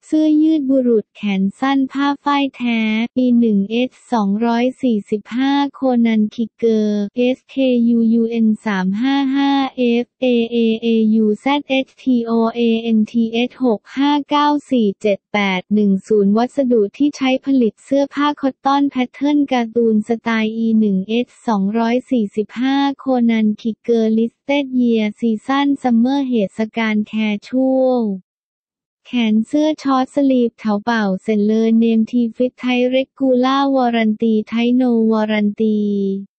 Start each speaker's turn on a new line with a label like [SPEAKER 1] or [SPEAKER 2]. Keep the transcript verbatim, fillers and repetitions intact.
[SPEAKER 1] เสื้อยืดบุรุษแขนสั้นผ้าฝ้ายแท้ ปี หนึ่ง เอส สองร้อยสี่สิบห้า โคนันคิกเกอร์ เอส เค ยู ยู เอ็น สามห้าห้า เอฟ เอ เอ เอ ยู แซด เอช ที โอ เอ เอ็น ที เอช หก ห้า เก้า สี่ เจ็ด แปด หนึ่ง ศูนย์ วัสดุที่ใช้ผลิตเสื้อผ้าคอตตอนแพทเทิร์นการ์ตูนสไตล์ อี หนึ่ง เอส สองร้อยสี่สิบห้า โคนันคิกเกอร์ ลิสเต็ด เยียร์ ซีซั่น ซัมเมอร์ เฮศกาลแคชชวลแขนเสื้อช็อตสลีฟเถาเป่าเซนเลอร์เนมทีฟิตไทเรกูล่าวอรันตีไทโนวอรันตี